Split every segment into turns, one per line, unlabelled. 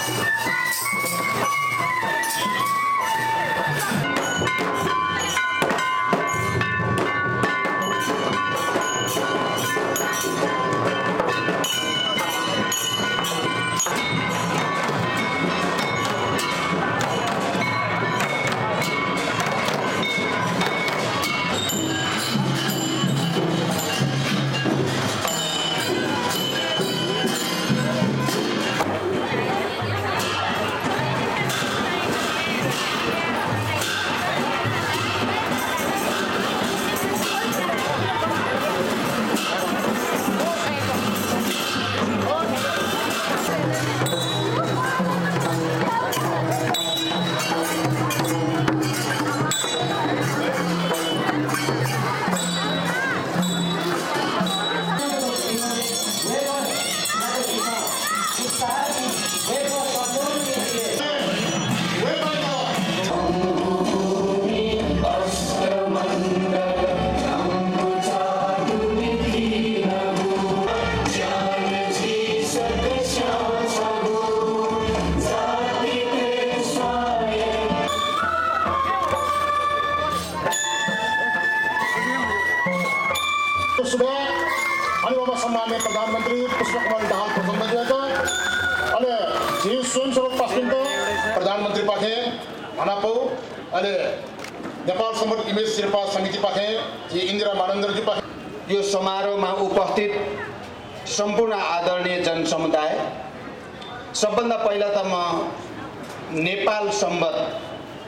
सम्माननीय प्रधानमन्त्री पुष्पकमल दाहाल प्रचण्डज्यूको अनि श्री स्वयंसेवक पास्किनको प्रधानमन्त्री पाखे भनापौ अनि नेपाल सम्बन्ध इमेज शेर्पा समिति पाखे श्री इन्दिरा मानन्दरजी पाखे
यो समारोहमा उपस्थित सम्पूर्ण आदरणीय जनसमुदाय, सबभन्दा पहिला त म नेपाल सम्बन्ध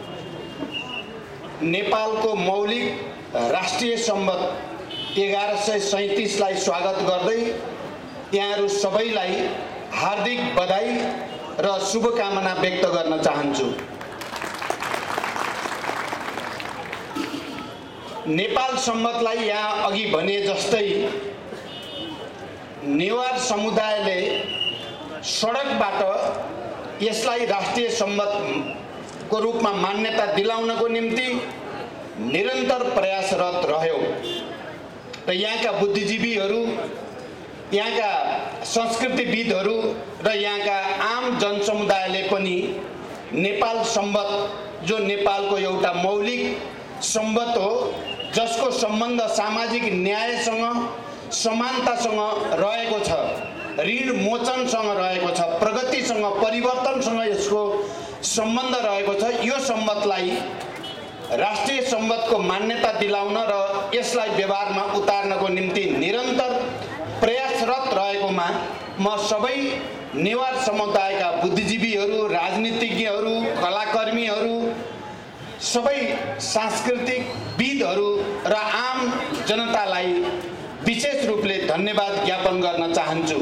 नेपालको मौलिक राष्ट्रिय सम्बन्ध 1137 लाई स्वागत गर्दै यहाँहरू सबैलाई हार्दिक बधाई र शुभकामना व्यक्त गर्न चाहन्छु। नेपाल सम्बन्धलाई यहाँ अघि भने जस्तै नेवार समुदायले सडकबाट यसलाई राष्ट्रिय सम्बन्धको रूपमा मान्यता दिलाउनको निम्ति निरन्तर प्रयासरत रह्यो र यहाँका बुद्धिजीवीहरू, यहाँका संस्कृतिविदहरू र यहाँका आम जनसमुदायले पनि नेपाल सम्बन्ध जो नेपालको एउटा मौलिक सम्बन्ध हो, जसको सम्बन्ध सामाजिक न्यायसँग, समानतासँग रहेको छ, ऋण मोचनसँग रहेको छ, प्रगतिसँग, परिवर्तनसँग यसको सम्बन्ध रहेको छ, यो सम्बन्धलाई राष्ट्रिय सम्बन्धको मान्यता दिलाउन र यसलाई व्यवहारमा उतार्नको निम्ति निरन्तर प्रयासरत रहेकोमा म सबै नेवार समुदायका बुद्धिजीवीहरू, राजनीतिज्ञहरू, कलाकर्मीहरू, सबै सांस्कृतिकविदहरू र आम जनतालाई विशेष रूपले धन्यवाद ज्ञापन गर्न चाहन्छु।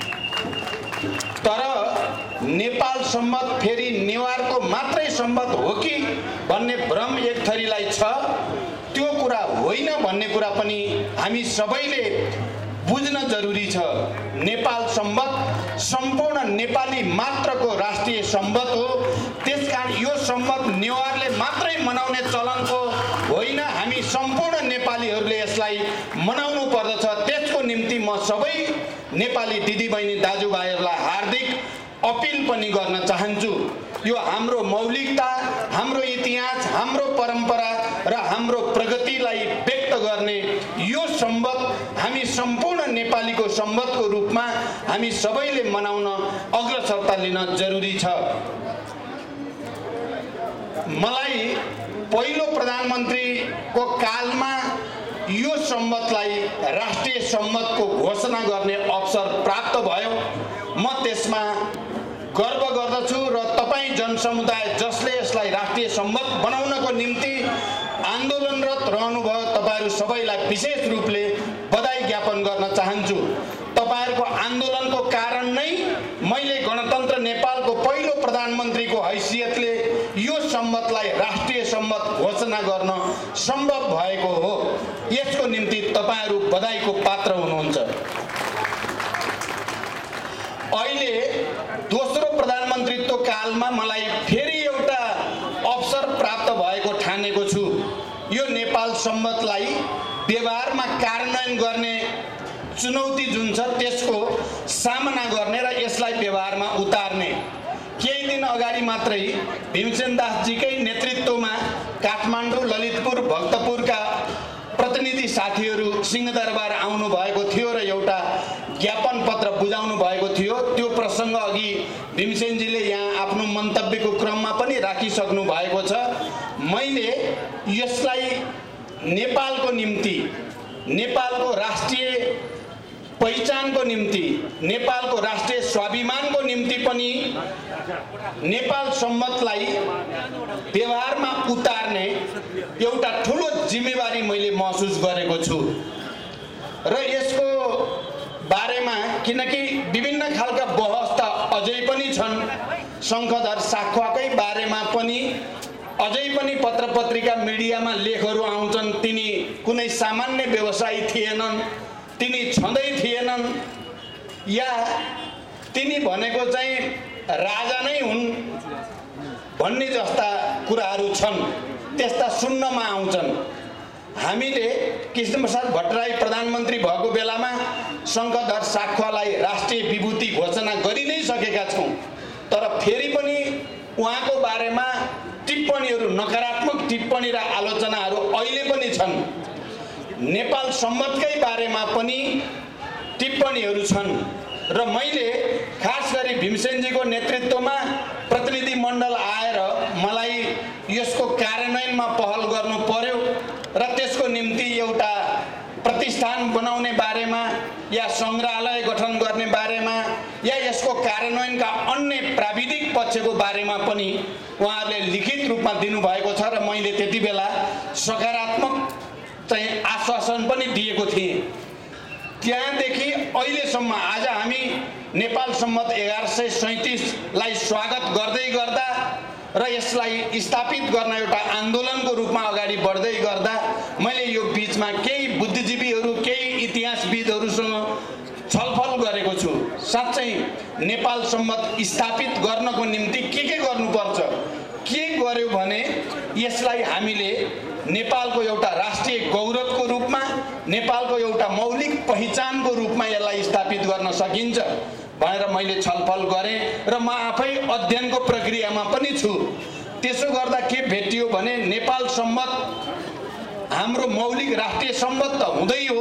तर नेपाल सम्बन्ध फेरि नेवारको मात्रै सम्बन्ध हो कि भन्ने भ्रम एक थरीलाई छ, त्यो कुरा होइन भन्ने कुरा पनि हामी सबैले बुझ्न जरुरी छ। नेपाल सम्बन्ध सम्पूर्ण नेपाली मात्रको राष्ट्रिय सम्बन्ध हो, त्यसकारण यो सम्बन्ध नेवारले मात्रै मनाउने चलनको होइन, हामी सम्पूर्ण नेपालीहरूले यसलाई मनाउनु पर्दछ। त्यसको निम्ति म सबै नेपाली दिदीबहिनी दाजुभाइहरूलाई हार्दिक अपिल पनि गर्न चाहन्छु। यो हाम्रो मौलिकता, हाम्रो इतिहास, हाम्रो परम्परा र हाम्रो प्रगतिलाई व्यक्त गर्ने यो सम्बन्ध हामी सम्पूर्ण नेपालीको सम्बन्धको रूपमा हामी सबैले मनाउन अग्रसरता लिन जरुरी छ। मलाई पहिलो प्रधानमन्त्रीको कालमा यो सम्बन्धलाई राष्ट्रिय सम्बन्धको घोषणा गर्ने अवसर प्राप्त भयो। म त्यसमा गर्व गर्दछु र तपाईँ जनसमुदाय जसले यसलाई राष्ट्रिय सम्बन्ध बनाउनको निम्ति आन्दोलनरत रहनुभयो, तपाईहरू सबैलाई विशेष रूपले बधाई ज्ञापन गर्न चाहन्छु। तपाईहरूको आन्दोलनको कारण नै मैले गणतन्त्र नेपालको पहिलो प्रधानमन्त्रीको हैसियतले यो सम्बन्धलाई राष्ट्रिय सम्बन्ध घोषणा गर्न सम्भव भएको हो। यसको निम्ति तपाईहरू बधाईको पात्र हुनुहुन्छ। अहिले दोस्रो प्रधानमन्त्रीत्व कालमा मलाई फेरि एउटा अवसर प्राप्त भएको ठानेको छु। यो नेपाल सम्बन्धलाई व्यवहारमा कार्यान्वयन गर्ने चुनौती जुन छ त्यसको सामना गर्ने र यसलाई व्यवहारमा उतार्ने। के अगाडि मात्रै भीमसेन दासजीकै नेतृत्वमा काठमाडौँ, ललितपुर, भक्तपुरका प्रतिनिधि साथीहरू सिंहदरबार आउनु भएको थियो र एउटा ज्ञापन पत्र बुझाउनु भएको थियो। त्यो प्रसङ्ग अघि भीमसेनजीले यहाँ आफ्नो मन्तव्यको क्रममा पनि राखिसक्नु भएको छ। मैले यसलाई नेपालको निम्ति, नेपालको राष्ट्रिय पहिचानको निम्ति, नेपालको राष्ट्रिय स्वाभिमानको निम्ति पनि नेपाल सम्मतलाई व्यवहारमा उतार्ने एउटा ठुलो जिम्मेवारी मैले महसुस गरेको छु र यसको बारेमा किनकि विभिन्न खालका बहस त अझै पनि छन्। शङ्खधर साख्वाकै बारेमा पनि अझै पनि पत्र पत्रिका मिडियामा लेखहरू आउँछन्। तिनी कुनै सामान्य व्यवसायी थिएनन्, तिनी छँदै थिएनन्, या तिनी भनेको चाहिँ राजा नै हुन् भन्ने जस्ता कुराहरू छन्, त्यस्ता सुन्नमा आउँछन्। हामीले कृष्णप्रसाद भट्टराई प्रधानमन्त्री भएको बेलामा शङ्खधर साख्वालाई राष्ट्रिय विभूति घोषणा गरि नै सकेका छौँ, तर फेरि पनि उहाँको बारेमा टिप्पणीहरू, नकारात्मक टिप्पणी र आलोचनाहरू अहिले पनि छन्। नेपाल सम्मतकै बारेमा पनि टिप्पणीहरू छन् र मैले खास गरी भीमसेनजीको नेतृत्वमा प्रतिनिधि मण्डल आएर मलाई यसको कार्यान्वयनमा पहल गर्नु पर्यो र त्यसको निम्ति एउटा प्रतिष्ठान बनाउने बारेमा या सङ्ग्रहालय गठन गर्ने बारेमा या यसको कार्यान्वयनका अन्य प्राविधिक पक्षको बारेमा पनि उहाँहरूले लिखित रूपमा दिनुभएको छ र मैले त्यति बेला सकारात्मक चाहिँ आश्वासन पनि दिएको थिएँ। त्यहाँदेखि अहिलेसम्म आज हामी नेपाल सम्मत 1137लाई स्वागत गर्दै गर्दा र यसलाई स्थापित गर्न एउटा आन्दोलनको रूपमा अगाडि बढ्दै गर्दा मैले यो बीचमा केही बुद्धिजीवीहरू, केही इतिहासविदहरूसँग छलफल गरेको छु। साँच्चै नेपाल सम्मत स्थापित गर्नको निम्ति के गर्नुपर्छ, के गर्यो भने यसलाई हामीले नेपालको एउटा राष्ट्रिय गौरवको रूपमा, नेपालको एउटा मौलिक पहिचानको रूपमा यसलाई स्थापित गर्न सकिन्छ भनेर मैले छलफल गरेँ र म आफै अध्ययनको प्रक्रियामा पनि छु। त्यसो गर्दा के भेटियो भने नेपाल सम्मत हाम्रो मौलिक राष्ट्रिय सम्मत त हुँदै हो,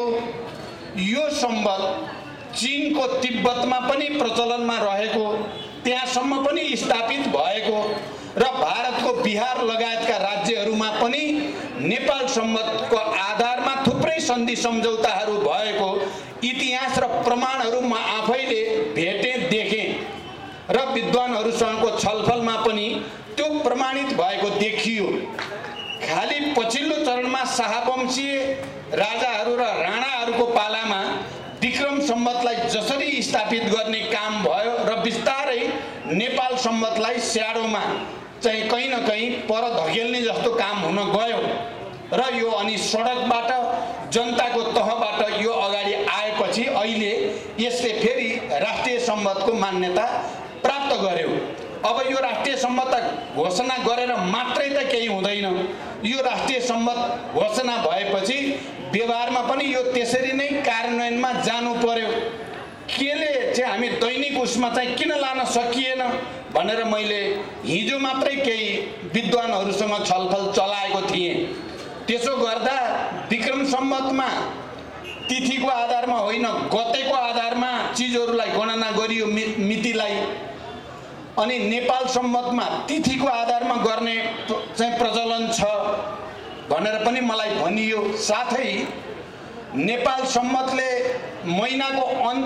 यो सम्मत चीनको तिब्बतमा पनि प्रचलनमा रहेको, त्यहाँसम्म पनि स्थापित भएको र भारतको बिहार लगायतका राज्यहरूमा पनि नेपाल सम्मतको आधारमा थुप्रै सन्धि सम्झौताहरू भएको इतिहास र प्रमाणहरू म आफैले भेटेँ, देखेँ र विद्वानहरूसँगको छलफलमा पनि त्यो प्रमाणित भएको देखियो। खालि पछिल्लो चरणमा शाहवंशीय राजाहरू र राणाहरूको पालामा विक्रम सम्मतलाई जसरी स्थापित गर्ने काम भयो र बिस्तारै नेपाल सम्मतलाई स्याडोमा चाहिँ कहीँ न कहीँ पर धकेल्ने जस्तो काम हुन गयो र यो अनि सडकबाट, जनताको तहबाट यो अगाडि आएपछि अहिले यसले फेरि राष्ट्रिय सम्मतको मान्यता प्राप्त गर्यो। अब यो राष्ट्रिय सम्मत घोषणा गरेर मात्रै त केही हुँदैन, यो राष्ट्रिय सम्मत घोषणा भएपछि व्यवहारमा पनि यो त्यसरी नै कार्यान्वयनमा जानु पर्यो। केले चाहिँ हामी दैनिक उसमा चाहिँ किन लान सकिएन भनेर मैले हिजो मात्रै केही विद्वानहरूसँग छलफल चलाएको थिएँ। त्यसो गर्दा विक्रम सम्मतमा तिथिको आधारमा होइन, गतेको आधारमा चिजहरूलाई गणना गरियो, मितिलाई, अनि नेपाल सम्मतमा तिथिको आधारमा गर्ने चाहिँ प्रचलन छ भनेर पनि मलाई भनियो। साथै नेपाल सम्मतले महिनाको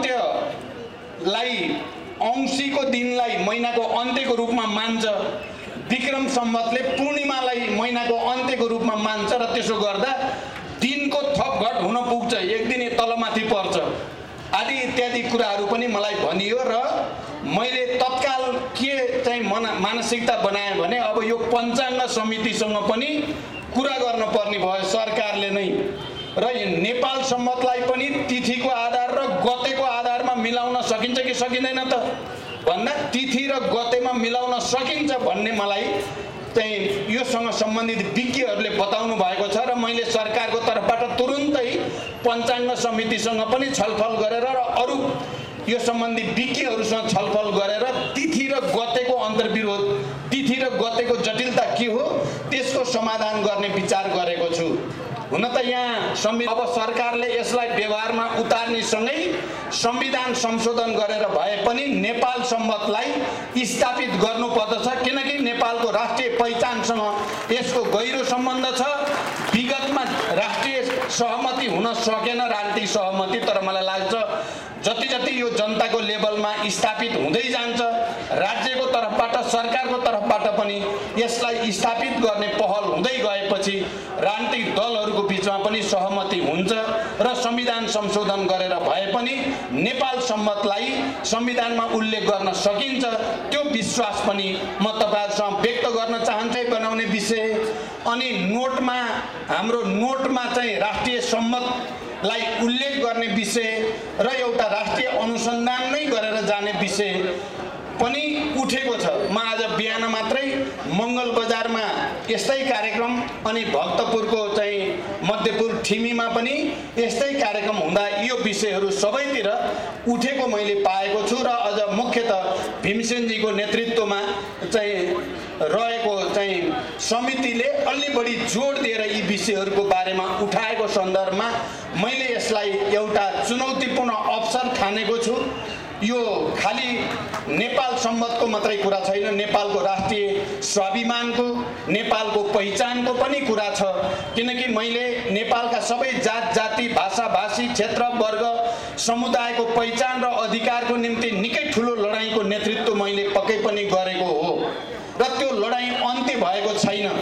अन्त्यलाई, औँसीको दिनलाई महिनाको अन्त्यको रूपमा मान्छ, विक्रम सम्मतले पूर्णिमालाई महिनाको अन्त्यको रूपमा मान्छ र त्यसो गर्दा दिनको थपघट हुन पुग्छ, एक दिन तलमाथि पर्छ आदि इत्यादि कुराहरू पनि मलाई भनियो र मैले तत्काल के चाहिँ मानसिकता बनाएँ भने अब यो पञ्चाङ्ग समितिसँग पनि कुरा गर्न पर्ने भयो सरकारले नै, र नेपाल सम्मतलाई पनि तिथिको आधार र गतेको आधारमा मिलाउन सकिन्छ कि सकिँदैन त भन्दा तिथि र गतेमा मिलाउन सकिन्छ भन्ने मलाई चाहिँ योसँग सम्बन्धित विज्ञहरूले बताउनु भएको छ र मैले सरकारको तर्फबाट तुरुन्तै पञ्चाङ्ग समितिसँग पनि छलफल गरेर र अरू यो सम्बन्धी विज्ञहरूसँग छलफल गरेर तिथि र गतेको अन्तर्विरोध तिथि र गतेको जटिलता के हो त्यसको समाधान गर्ने विचार गरेको छु। हुन त यहाँ अब सरकारले यसलाई व्यवहारमा उतार्ने सँगै संविधान संशोधन गरेर भए पनि नेपाल सम्मतलाई स्थापित गर्नुपर्दछ, किनकि नेपालको राष्ट्रिय पहिचानसँग यसको गहिरो सम्बन्ध छ। विगतमा राष्ट्रिय सहमति हुन सकेन, राजनीतिक सहमति, तर मलाई लाग्छ जति जति यो जनताको लेभलमा स्थापित हुँदै जान्छ, राज्यको तर्फबाट सरकारको तर्फबाट पनि यसलाई स्थापित गर्ने पहल हुँदै गएपछि राजनीतिक दलहरूको बिचमा पनि सहमति हुन्छ र संविधान संशोधन गरेर भए पनि नेपाल सम्मतलाई संविधानमा उल्लेख गर्न सकिन्छ। त्यो विश्वास पनि म तपाईहरुसँग व्यक्त गर्न चाहन्छु। बनाउने विषय अनि नोटमा हाम्रो नोटमा चाहिँ राष्ट्रिय सम्मतलाई उल्लेख गर्ने विषय र एउटा राष्ट्रिय अनुसन्धान नै गरेर जाने विषय पनि उठेको छ। म आज बिहान मात्रै मंगल बजारमा यस्तै कार्यक्रम अनि भक्तपुरको चाहिँ मध्यपुर ठिमीमा पनि यस्तै कार्यक्रम हुँदा यो विषयहरू सबैतिर उठेको मैले पाएको छु र अझ मुख्यतः भीमसेनजीको नेतृत्वमा चाहिँ रहेको चाहिँ समितिले अलि बढी जोड दिएर यी विषयहरूको बारेमा उठाएको सन्दर्भमा मैले यसलाई एउटा चुनौतीपूर्ण अवसर ठानेको छु। यो खाली नेपाल सम्बन्धको मात्रै कुरा छैन, नेपालको राष्ट्रिय स्वाभिमानको, नेपालको पहिचानको पनि कुरा छ। किनकि मैले नेपालका सबै जात जाति भाषा भाषी क्षेत्र वर्ग समुदायको पहिचान र अधिकारको निम्ति निकै ठुलो लडाईँको नेतृत्व मैले पक्कै पनि गरेको हो र त्यो लडाईँ अन्त्य भएको छैन।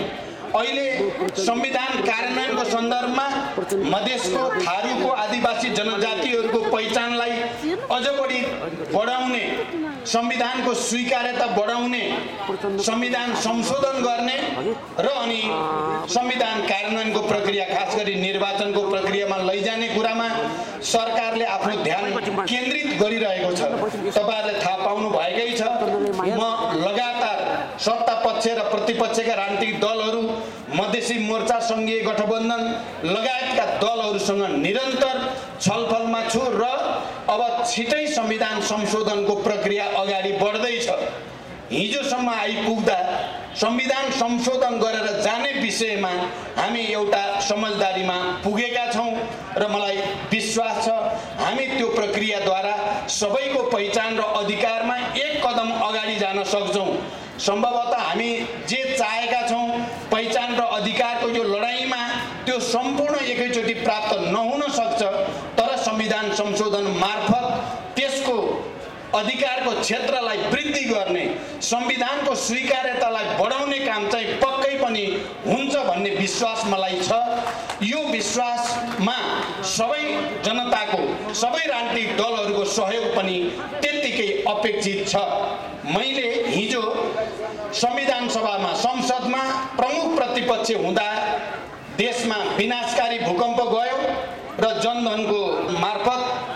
अहिले संविधान कार्यान्वयनको सन्दर्भमा मधेसको थारूको आदिवासी जनजातिहरूको पहिचानलाई अझ बढी बढाउने, संविधानको स्वीकार्यता बढाउने, संविधान संशोधन गर्ने र अनि संविधान कार्यान्वयनको प्रक्रिया खास गरी निर्वाचनको प्रक्रियामा लैजाने कुरामा सरकारले आफ्नो ध्यान केन्द्रित गरिरहेको छ। तपाईहरुले थाहा पाउनु भएकै छ, म लगातार सत्ता पक्ष र प्रतिपक्षका राजनीतिक दलहरू, मधेसी मोर्चा, संघीय गठबन्धन लगायतका दलहरूसँग निरन्तर छलफलमा छु र अब छिटै संविधान संशोधनको प्रक्रिया अगाडि बढ्दैछ। हिजोसम्म आइपुग्दा संविधान संशोधन गरेर जाने विषयमा हामी एउटा समझदारीमा पुगेका छौं र मलाई विश्वास छ हामी त्यो प्रक्रियाद्वारा सबैको पहिचान र अधिकारमा एक कदम अगाडि जान सक्छौं। सम्भवतः हामी जे चाहेका छौं पहिचान र अधिकारको यो लडाईँमा त्यो सम्पूर्ण एकैचोटि प्राप्त नहुन सक्छ, तर संविधान संशोधन मार्फत त्यसको अधिकारको क्षेत्रलाई वृद्धि गर्ने, संविधानको स्वीकार्यतालाई बढाउने काम चाहिँ पक्कै पनि हुन्छ भन्ने विश्वास मलाई छ। यो विश्वासमा सबै जनताको, सबै राजनीतिक दलहरूको सहयोग पनि त्यत्तिकै अपेक्षित छ। मैले हिजो संविधान सभामा, संसदमा प्रमुख प्रतिपक्ष हुँदा देशमा विनाशकारी भूकम्प गयो र जनधनको मार्फत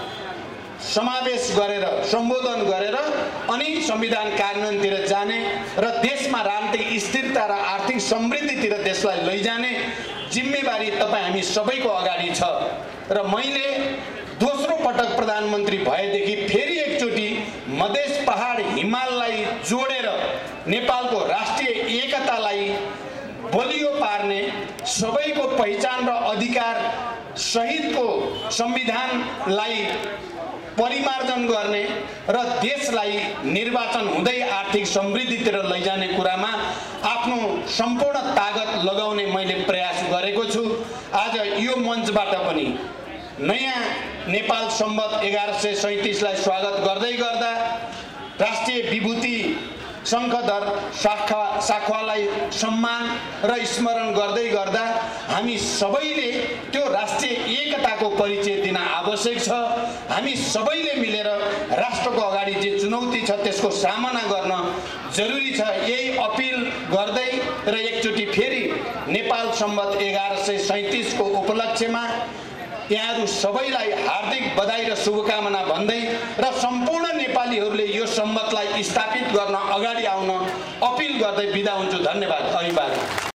समावेश गरेर, सम्बोधन गरेर अनि संविधान कार्यान्वयनतिर जाने र देशमा राजनीतिक स्थिरता र आर्थिक समृद्धितिर देशलाई लैजाने जिम्मेवारी तपाईँ हामी सबैको अगाडि छ र मैले दोस्रो पटक प्रधानमन्त्री भएदेखि फेरि एकचोटि मधेस, पहाड, हिमाललाई जोडेर नेपालको राष्ट्रिय एकतालाई बलियो पार्ने, सबैको पहिचान र अधिकार सहितको संविधानलाई परिमार्जन गर्ने र देशलाई निर्वाचन हुँदै आर्थिक समृद्धितिर लैजाने कुरामा आफ्नो सम्पूर्ण तागत लगाउने मैले प्रयास गरेको छु। आज यो मञ्चबाट पनि नयाँ नेपाल सम्वत 1137 लाई स्वागत गर्दै गर्दा राष्ट्रिय विभूति शङ्खधर साखवालाई सम्मान र स्मरण गर्दै गर्दा हामी सबैले त्यो राष्ट्रिय एकताको परिचय दिन आवश्यक छ। हामी सबैले मिलेर राष्ट्रको अगाडि जे चुनौती छ त्यसको सामना गर्न जरुरी छ। यही अपिल गर्दै र एकचोटि फेरि नेपाल सम्वत 1137 को उपलक्ष्यमा यहाँहरू सबैलाई हार्दिक बधाई र शुभकामना भन्दै र सम्पूर्ण नेपालीहरूले यो सम्मतलाई स्थापित गर्न अगाडि आउन अपिल गर्दै बिदा हुन्छु। धन्यवाद। अभिवादन।